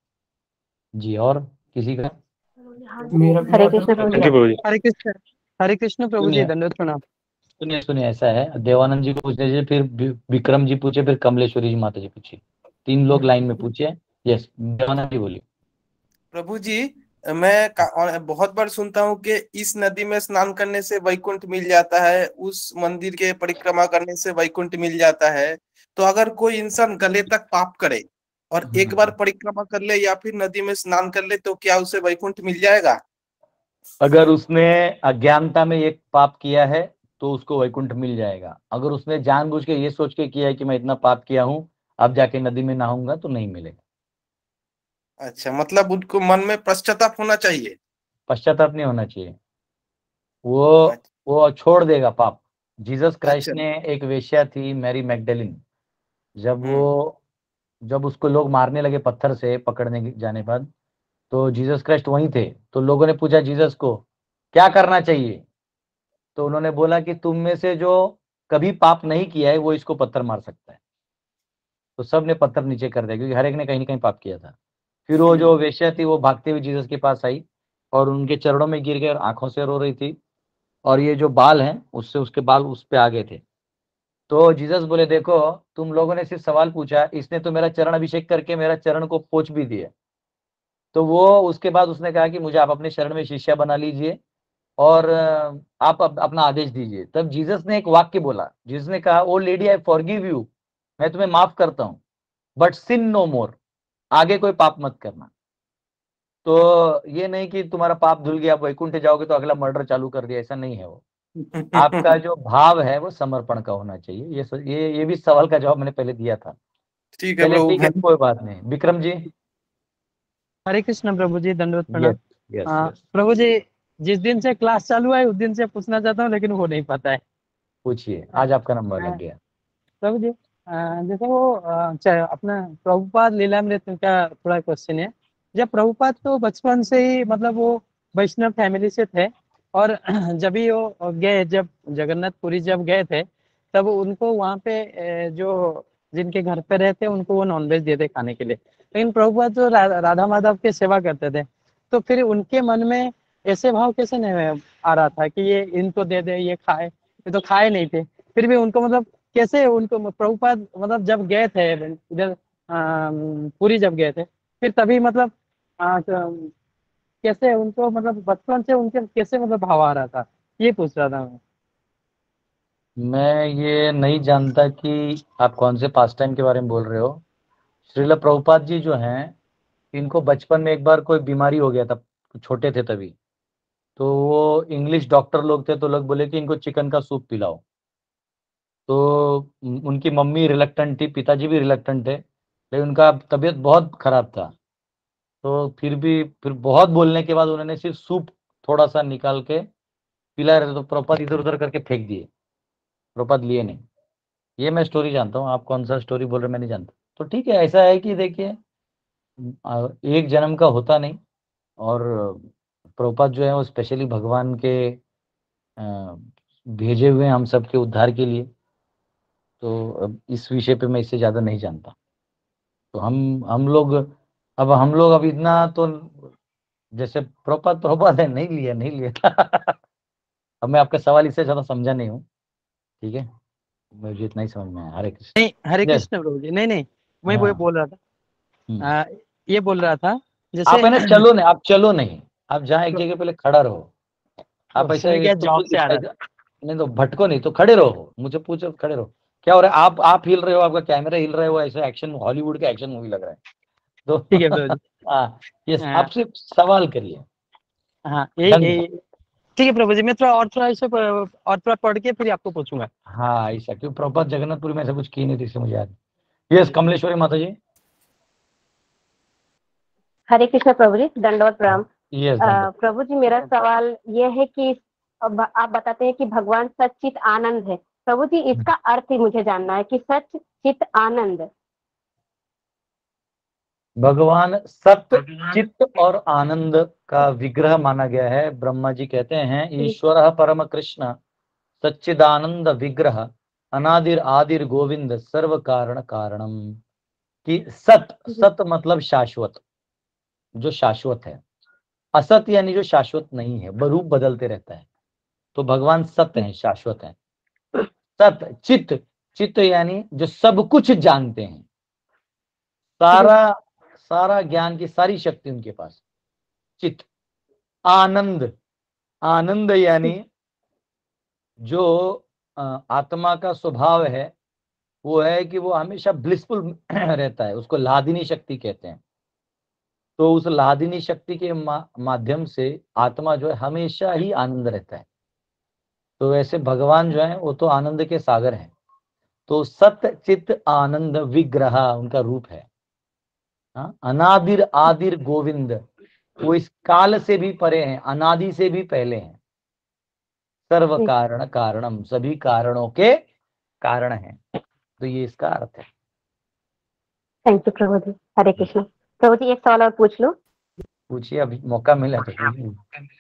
जी। और किसी का? मेरा हरे कृष्ण प्रभु थैंक जी। यू प्रभु जी। हरे कृष्ण हरे कृष्ण प्रभु जी, सुनिए धन्यवाद प्रणाम। सुनिए सुनिए, ऐसा है, देवानंद जी को पूछ लीजिए, फिर वि- विक्रम जी पूछे, फिर कमलेश्वरी जी माता जी पूछिए, तीन लोग लाइन में पूछिए। यस, देवानंद जी बोलिए। प्रभु जी मैं का- और बहुत बार सुनता हूँ कि इस नदी में स्नान करने से वैकुंठ मिल जाता है, उस मंदिर के परिक्रमा करने से वैकुंठ मिल जाता है। तो अगर कोई इंसान गले तक पाप करे और एक बार परिक्रमा कर ले या फिर नदी में स्नान कर ले, तो क्या उसे वैकुंठ मिल जाएगा? अगर उसने अज्ञानता में एक पाप किया है तो उसको वैकुंठ मिल जाएगा। अगर उसने जानबूझ के ये सोच के किया है कि मैं इतना पाप किया हूं, अब जाके नदी में नहाऊंगा, तो नहीं मिलेगा। अच्छा, मतलब उनको मन में पश्चाताप होना चाहिए। पश्चाताप नहीं होना चाहिए, वो वो छोड़ देगा पाप। जीसस क्राइस्ट अच्छा। ने, एक वेश्या थी मैरी मैगडलिन, जब हम्म। वो जब उसको लोग मारने लगे पत्थर से पकड़ने जाने बाद, तो जीसस क्राइस्ट वहीं थे। तो लोगों ने पूछा जीसस को क्या करना चाहिए, तो उन्होंने बोला कि तुम में से जो कभी पाप नहीं किया है वो इसको पत्थर मार सकता है। तो सब ने पत्थर नीचे कर दिया, क्योंकि हर एक ने कहीं ना कहीं पाप किया था। फिर वो जो वेश्या थी वो भागते हुए जीसस के पास आई और उनके चरणों में गिर गए और आंखों से रो रही थी, और ये जो बाल हैं उससे उसके बाल उस पे आ गए थे। तो जीसस बोले, देखो तुम लोगों ने सिर्फ सवाल पूछा, इसने तो मेरा चरण अभिषेक करके मेरा चरण को पोंछ भी दिया। तो वो उसके बाद उसने कहा कि मुझे आप अपने शरण में शिष्य बना लीजिए और आप अप, अपना आदेश दीजिए। तब जीसस ने एक वाक्य बोला, जीसस ने कहा, O lady I forgive you, मैं तुम्हें माफ करता हूं, बट सिन नो मोर, आगे कोई पाप मत करना। तो ये नहीं कि तुम्हारा पाप धुल गया, आप वैकुंठ जाओगे तो अगला मर्डर चालू कर दिया, ऐसा नहीं है। वो आपका जो भाव है वो समर्पण का होना चाहिए। ये स, ये ये भी सवाल का जवाब मैंने पहले दिया था। ठीक है चलिए प्रभु। ठीक है, कोई बात नहीं। विक्रम जी। हरे कृष्ण प्रभु जी, दंडवत प्रणाम। यस यस हाँ, यस, प्रभु जी, जिस दिन से क्लास चालू है उस दिन से पूछना चाहता हूँ लेकिन हो नहीं पाता है। पूछिए, आज आपका नंबर लग गया। प्रभु जी, अ, जैसे वो अ, चाहे अपना प्रभुपाद लीलामृत का थोड़ा क्वेश्चन है। जब प्रभुपाद तो बचपन से ही मतलब वो वैष्णव फैमिली से थे, और जब भी वो गए, जब जगन्नाथपुरी जब गए थे तब उनको वहाँ पे अ, जो जिनके घर पे रहते उनको वो नॉनवेज देते खाने के लिए। लेकिन प्रभुपाद तो रा, राधा माधव के सेवा करते थे, तो फिर उनके मन में ऐसे भाव कैसे नहीं आ रहा था कि ये इनको दे दे, ये खाए? ये तो खाए नहीं थे, फिर भी उनको मतलब कैसे उनको प्रभुपाद मतलब जब गए थे इधर पुरी जब गए थे फिर तभी मतलब आ, कैसे उनको मतलब बचपन से उनके कैसे मतलब भाव आ रहा था, ये पूछ रहा था मैं। मैं ये नहीं जानता कि आप कौन से पास टाइम के बारे में बोल रहे हो। श्रील प्रभुपाद जी जो हैं, इनको बचपन में एक बार कोई बीमारी हो गया था, छोटे थे तभी। तो वो इंग्लिश डॉक्टर लोग थे, तो लोग बोले कि इनको चिकन का सूप पिलाओ। तो उनकी मम्मी रिलक्टेंट थी, पिताजी भी रिलक्टेंट थे, लेकिन उनका तबीयत बहुत खराब था। तो फिर भी फिर बहुत बोलने के बाद उन्होंने सिर्फ सूप थोड़ा सा निकाल के पिला रहे थे, तो प्रभुपाद इधर उधर करके फेंक दिए, प्रभुपाद लिए नहीं। ये मैं स्टोरी जानता हूँ, आप कौन सा स्टोरी बोल रहे हैं मैं नहीं जानता। तो ठीक है, ऐसा है कि देखिए, एक जन्म का होता नहीं, और प्रभुपाद जो है वो स्पेशली भगवान के भेजे हुए हैं हम सबके उद्धार के लिए। तो अब इस विषय पे मैं इससे ज्यादा नहीं जानता। तो हम हम लोग अब हम लोग अब इतना तो जैसे प्रभुपाद प्रभुपाद है, नहीं लिया नहीं लिया। अब मैं आपका सवाल इससे ज्यादा समझा नहीं हूँ, ठीक है, मुझे इतना ही समझ में आया। हरे कृष्ण। नहीं, हरे Yes. कृष्ण प्रभु जी, नहीं नहीं, मैं वो हाँ। बोल रहा था, हम्म। आ, ये बोल रहा था जैसे आप है ना, चलो नहीं, आप चलो नहीं, आप जहाँ एक जगह पहले खड़ा रहो। आप ऐसा मैं क्या एक तो जॉब से आ रहा था। नहीं तो भटको नहीं, तो खड़े रहो, मुझे पूछो, खड़े रहो। क्या हो रहा है? आप आप हिल रहे हो, आपका कैमरा हिल रहा है, वो ऐसा एक्शन हॉलीवुड का एक्शन मूवी लग रहा है। तो ठीक है प्रभु जी। हाँ, ये हाँ आप सिर्फ सवाल करिए। हाँ, ये ढंग ये ठीक है प्रभु जी, मैं थोड़ा और थोड़ा इसे प- और थोड़ा पढ़ के फिर आपको पूछूंगा। हाँ, ऐसा क्यों? प्रभुपाद जगन्नाथपुरी में ऐसा कुछ की नहीं थी, इससे मुझे याद। यस, कमलेश्वरी माता जी। हरे कृष्ण प्रभु जी, दंडवत प्रणाम। यस, अ, प्रभु जी, मेरा सवाल ये है कि अब आप बताते हैं कि भगवान सच्चित आनंद है। प्रभु जी, इसका अर्थ ही मुझे जानना है कि सच चित आनंद। भगवान सत्य चित्त और आनंद का विग्रह माना गया है। ब्रह्मा जी कहते हैं, ईश्वर परम कृष्ण सच्चिदानंद विग्रह अनादिर आदिर गोविंद सर्व कारण कारणम। कि सत सत मतलब शाश्वत, जो शाश्वत है। असत यानी जो शाश्वत नहीं है, रूप बदलते रहता है। तो भगवान सत्य है, शाश्वत है। सत चित्त, चित्त यानी जो सब कुछ जानते हैं, सारा सारा ज्ञान की सारी शक्ति उनके पास, चित्त। आनंद, आनंद यानी जो आत्मा का स्वभाव है वो है कि वो हमेशा ब्लिसफुल रहता है, उसको लादिनी शक्ति कहते हैं। तो उस लादिनी शक्ति के मा, माध्यम से आत्मा जो है हमेशा ही आनंद रहता है। तो वैसे भगवान जो है वो तो आनंद के सागर हैं। तो सत्य चित्त आनंद विग्रह उनका रूप है। हाँ? अनादिर आदिर गोविंद, वो इस काल से भी परे हैं, अनादि से भी पहले हैं। सर्व कारण कारणम, सभी कारणों के कारण हैं। तो ये इसका अर्थ है। थैंक यू प्रभु जी। हरे कृष्ण। प्रभु जी, एक सवाल और पूछ लूं? पूछिए, अभी मौका मिला तो पूछिए।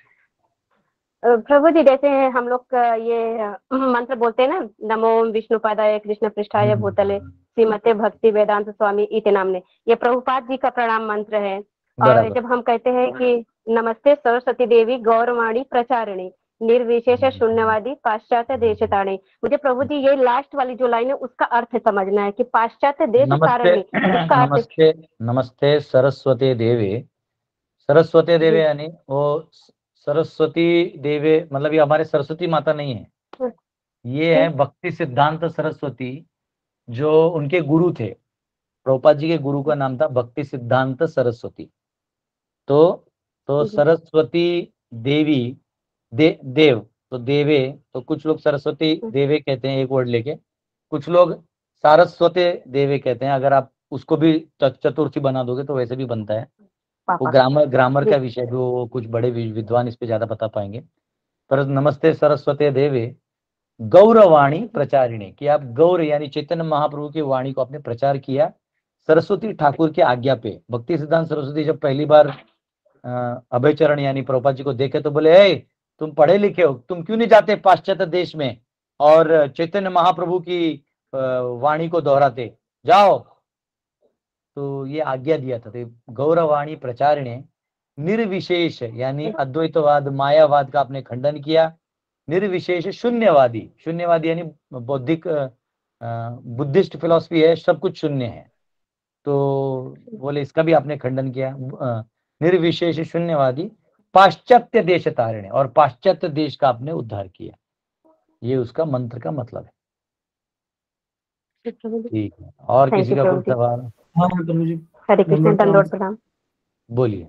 प्रभु जी, जैसे हम लोग ये मंत्र बोलते हैं ना, नमो विष्णुपादाय कृष्ण पृष्ठाय भूतले श्रीमते भक्ति वेदांत स्वामी इति नामने, ये प्रभुपाद जी का प्रणाम मंत्र है। और बराबर। जब हम कहते हैं कि नमस्ते सरस्वती देवी गौरवाणी प्रचारिणी निर्विशेष शून्यवादी पाश्चात्य देश तारिणी, मुझे प्रभु जी ये लास्ट वाली जो लाइन है उसका अर्थ समझना है कि पाश्चात्य देश नमस्ते तारिणी उसका अर्थ नमस्ते नमस्ते सरस्वती देवे। सरस्वती देवे जी यानी वो सरस्वती देवे, मतलब ये हमारे सरस्वती माता नहीं है, ये है भक्ति सिद्धांत सरस्वती, जो उनके गुरु थे। प्रभुपाद जी के गुरु का नाम था भक्ति सिद्धांत सरस्वती। तो तो सरस्वती देवी दे, देव तो देवे, तो कुछ लोग सरस्वती देवे कहते हैं एक वर्ड लेके, कुछ लोग सारस्वती देवे कहते हैं। अगर आप उसको भी च- चतुर्थी बना दोगे तो वैसे भी बनता है। वो ग्रामर ग्रामर का विषय भी, वो कुछ बड़े वि- विद्वान इस पे ज्यादा बता पाएंगे। पर नमस्ते सरस्वती देवे गौरवाणी प्रचारिणी, कि आप गौर यानी चैतन्य महाप्रभु की वाणी को आपने प्रचार किया सरस्वती ठाकुर की आज्ञा पे। भक्ति सिद्धांत सरस्वती जब पहली बार अभय चरण यानी प्रभुपाद जी को देखे तो बोले, ए तुम पढ़े लिखे हो, तुम क्यों नहीं जाते पाश्चात्य देश में और चैतन्य महाप्रभु की अ, वाणी को दोहराते, जाओ। तो ये आज्ञा दिया था। तो गौरवाणी प्रचारिणे निर्विशेष यानी अद्वैतवाद मायावाद का आपने खंडन किया। निर्विशेष शून्यवादी, शून्यवादी यानी बौद्धिक बुद्धिस्ट फिलॉसफी है, सब कुछ शून्य है, तो बोले इसका भी आपने खंडन किया। अ, निर्विशेष शून्यवादी पाश्चात्य देश तारिणे, और पाश्चात्य देश का आपने उद्धार किया। ये उसका मंत्र का मतलब है। ठीक है, और Thank किसी you, का प्रभु कोई जी। सवाल? हाँ प्रभु जी, हरे कृष्ण नंबर दंडोत प्रणाम। प्रणाम। बोलिए।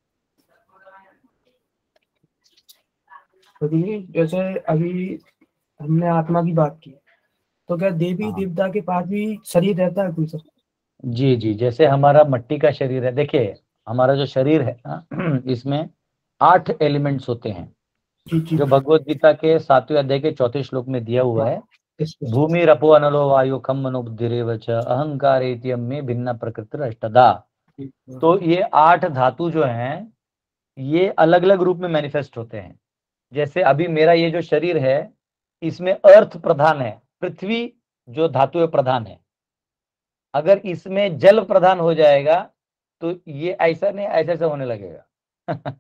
प्रभु जी जैसे अभी हमने आत्मा की बात की, तो क्या देवी हाँ। देवता के पास भी शरीर रहता है कोई सर? जी जी, जैसे हमारा मट्टी का शरीर है, देखिए हमारा जो शरीर है ना, इसमें आठ एलिमेंट्स होते हैं, जी जी जो भगवत गीता के सातवें अध्याय के चौथे श्लोक में दिया हुआ है। इस पे। भूमि रपो अनलो वायु खम मनो बुद्धिरेव च अहंकार में भिन्न प्रकृति अष्टदा। तो ये आठ धातु जो हैं ये अलग अलग रूप में मैनिफेस्ट होते हैं। जैसे अभी मेरा ये जो शरीर है इसमें अर्थ प्रधान है, पृथ्वी जो धातु है प्रधान है। अगर इसमें जल प्रधान हो जाएगा तो ये ऐसा नहीं ऐसा ऐसा होने लगेगा।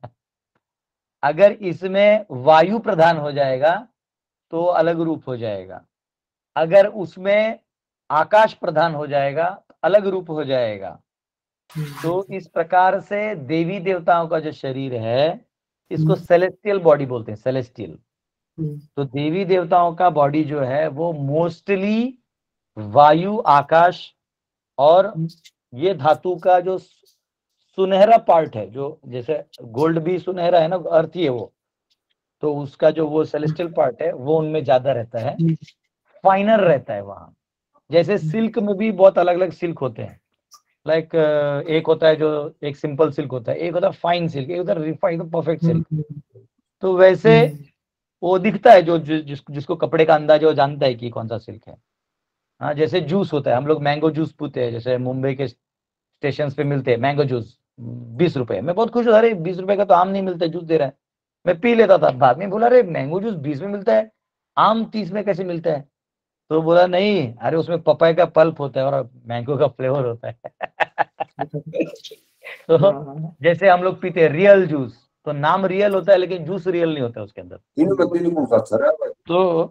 अगर इसमें वायु प्रधान हो जाएगा तो अलग रूप हो जाएगा। अगर उसमें आकाश प्रधान हो जाएगा अलग रूप हो जाएगा। तो इस प्रकार से देवी देवताओं का जो शरीर है इसको सेलेस्टियल बॉडी बोलते हैं, सेलेस्टियल। तो देवी देवताओं का बॉडी जो है वो मोस्टली वायु आकाश और ये धातु का जो सुनहरा पार्ट है, जो जैसे गोल्ड भी सुनहरा है ना, अर्थ ही है वो, तो उसका जो वो सेलेस्टियल पार्ट है वो उनमें ज्यादा रहता है, फाइनर रहता है वहां। जैसे सिल्क में भी बहुत अलग अलग सिल्क होते हैं, लाइक एक होता है जो एक सिंपल सिल्क होता है, एक होता है फाइन सिल्क, एक होता है रिफाइंड परफेक्ट सिल्क। तो वैसे वो दिखता है जो जिस, जिसको कपड़े का अंदाजा वो जानता है कि कौन सा सिल्क है। हाँ, जैसे जूस होता है, हम लोग मैंगो जूस पीते हैं, जैसे मुंबई के स्टेशन पे मिलते हैं मैंगो जूस बीस रुपए। मैं बहुत खुश हूँ, अरे बीस रुपए का तो आम नहीं मिलता, जूस दे रहा है। मैं पी लेता था, बाद में बोला अरे मैंगो जूस बीस में मिलता है, आम तीस में कैसे मिलता है? तो बोला नहीं, अरे उसमें पपाया का पल्प होता है और मैंगो का फ्लेवर होता है। तो जैसे हम लोग पीते हैं रियल जूस, तो नाम रियल होता है लेकिन जूस रियल नहीं होता उसके अंदर। तो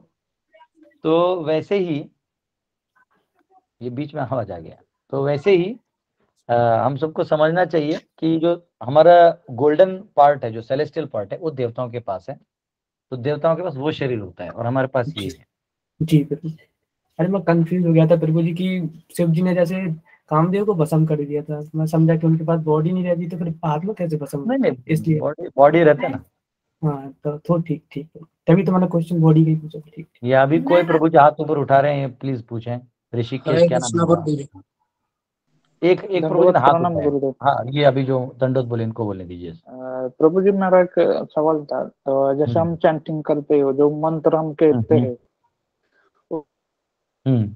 तो वैसे ही ये बीच में आवाज आ गया। तो वैसे ही आ, हम सबको समझना चाहिए कि जो हमारा गोल्डन पार्ट है, जो सेलेस्टियल पार्ट है, वो देवताओं के पास है। तो देवताओं के पास वो शरीर होता है और हमारे पास ये है। जी प्रभु। अरे मैं कंफ्यूज हो गया था प्रभु जी की शिव जी ने जैसे कामदेव को भस्म कर दिया था, मैं समझा कि उनके पास बॉडी नहीं रहती तो फिर आत्मा कैसे भस्म? नहीं नहीं, इसलिए बॉडी बॉडी रहता है ना। हाँ तो तो ठीक ठीक है, तभी तो मैंने क्वेश्चन बॉडी का ही पूछा। ठीक ठीक। ये अभी कोई प्रभु जी हाथ ऊपर उठा रहे हैं, प्लीज पूछें। ऋषिकेश क्या नाम है? एक एक प्रभु जी ने हाथ उठाया। हाँ, ये अभी जो दंडोत बोले इनको बोलने दीजिए। प्रभु जी मेरा एक सवाल था, तो जैसे हम चैंटिंग करते हो, जो मंत्र हम कहते हैं, हम्म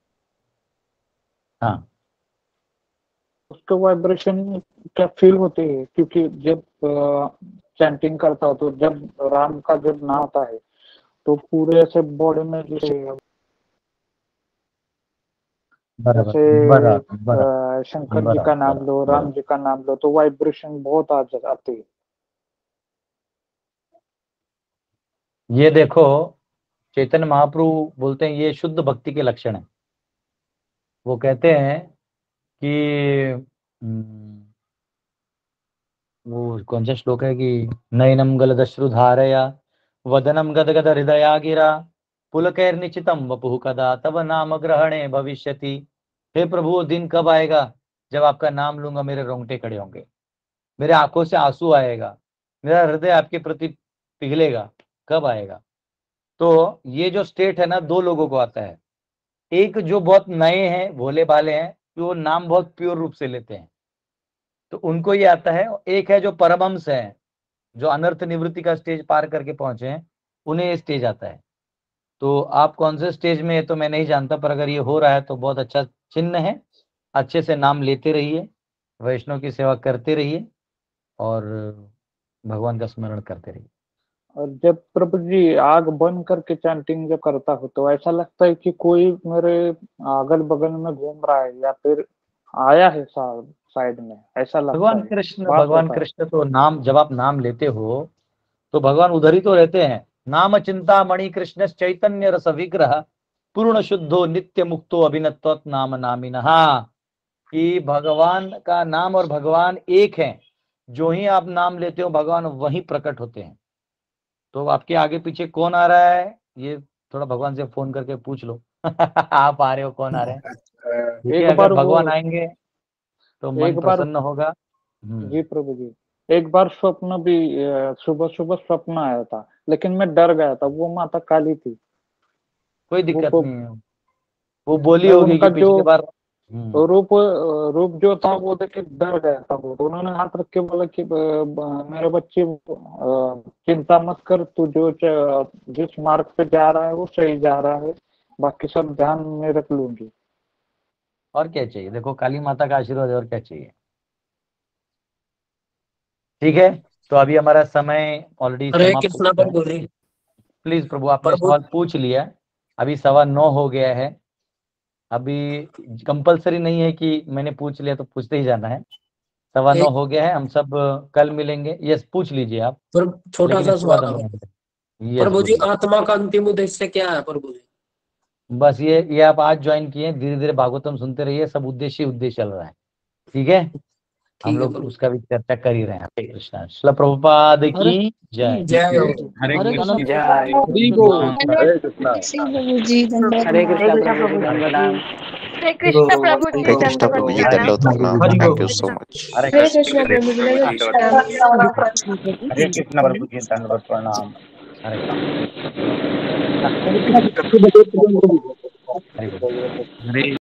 हाँ, उसका वाइब्रेशन क्या फील होते है? क्योंकि जब चैंटिंग करता हो तो जब राम का जब नाम आता है तो पूरे ऐसे बॉडी में जैसे बराबर जैसे बराबर बराबर अ, शंकर जी का बराबर नाम लो, बराबर राम जी का नाम लो, तो वाइब्रेशन बहुत आ जाती है। ये देखो चैतन्य महाप्रभु बोलते हैं ये शुद्ध भक्ति के लक्षण है। वो कहते हैं कि हम्म, वो कौन सा श्लोक है कि नयनम गलदश्रुधारया वदनम गदगद हृदया गिरा पुलकैर्निचितम वपुः कदा तब नाम ग्रहणे भविष्यति। हे प्रभु वो दिन कब आएगा जब आपका नाम लूंगा मेरे रोंगटे खड़े होंगे, मेरे आंखों से आंसू आएगा, मेरा हृदय आपके प्रति पिघलेगा, कब आएगा। तो ये जो स्टेट है ना दो लोगों को आता है, एक जो बहुत नए हैं भोले भाले हैं वो नाम बहुत प्योर रूप से लेते हैं तो उनको ये आता है, एक है जो परमहंस है जो अनर्थ निवृत्ति का स्टेज पार करके पहुंचे हैं उन्हें ये स्टेज आता है। तो आप कौन से स्टेज में है तो मैं नहीं जानता, पर अगर ये हो रहा है तो बहुत अच्छा चिन्ह है। अच्छे से नाम लेते रहिए, वैष्णव की सेवा करते रहिए और भगवान का स्मरण करते रहिए। और जब प्रभु जी आग बंद करके चैंटिंग जब करता हो तो ऐसा लगता है कि कोई मेरे अगल बगल में घूम रहा है या फिर आया है साइड में, ऐसा लगता भगवान है। कृष्ण बात भगवान होता है। कृष्ण तो नाम जब आप नाम लेते हो तो भगवान उधर ही तो रहते हैं। नाम चिंता मणि कृष्ण चैतन्य रस विग्रह पूर्ण शुद्धो नित्य मुक्तो अभिनत्वत नाम नामिन। हाँ कि भगवान का नाम और भगवान एक है, जो ही आप नाम लेते हो भगवान वहीं प्रकट होते हैं। तो आपके आगे पीछे कौन आ रहा है ये थोड़ा भगवान से फोन करके पूछ लो आप आ रहे हो कौन आ रहे हैं, ठीक है। एक अगर बार भगवान वो आएंगे तो मन एक बार प्रसन्न होगा। हम्म, जी प्रभु जी, एक बार स्वप्न भी सुबह सुबह स्वप्न आया था, लेकिन मैं डर गया था। वो माता काली थी। कोई वो दिक्कत को- नहीं है। वो बोली मैं होगी उनका कि जो पिछली बार हम्म, रूप रूप जो था वो देख के डर गया था। वो तो उन्होंने हाथ रख के बोला कि ब- ब- मेरे बच्चे अ, चिंता मत कर, तू जो च- जिस मार्ग पे जा रहा है वो सही जा रहा है, बाकी सब ध्यान में रख लूंगी। और क्या चाहिए। देखो काली माता का आशीर्वाद है, और क्या चाहिए। ठीक है तो अभी हमारा समय ऑलरेडी हरे समाप्त हो कृष्णा चुका है। प्रभु जी। प्लीज प्रभु आपने प्रभु सवाल पूछ लिया, अभी सवा नौ हो गया है। अभी कंपलसरी नहीं है कि मैंने पूछ लिया तो पूछते ही जाना है। सवा नौ एक हो गया है, हम सब कल मिलेंगे। यस पूछ लीजिए आप, पर छोटा लेकिन सा इसके बाद सवाल हम है यस प्रभु जी, बोलिए। आत्मा का अंतिम उद्देश्य क्या है प्रभु जी? बस ये ये आप आज ज्वाइन किए, धीरे धीरे भागवतम सुनते रहिए, सब उद्देश्य ही उद्देश्य चल रहा है। ठीक है हम ठीक है लोग प्रभु। उसका भी चर्चा कर ही रहे हैं। हरे कृष्णा। श्रील प्रभुपाद हरे की जय। जय हो। हरे हरे कृष्ण कृष्ण जय हरि बोल। हरे कृष्णा प्रभु जी धन्यवाद। हरे कृष्णा कृष्ण प्रभु जी प्रभु जी धन्यवाद। हरे कृष्ण प्रभु जी हरे कृष्णा दंडवत प्रभु जी, हरे दंडवत कृष्णा प्रणाम। प्रभु जी, thank you so much. Hare Hare Krishna Krishna प्रभु जी नमस्कार। हरे कृष्ण प्रभु जी दंडवत प्रणाम। हरे कृष्ण। हरे कृष्ण। हरे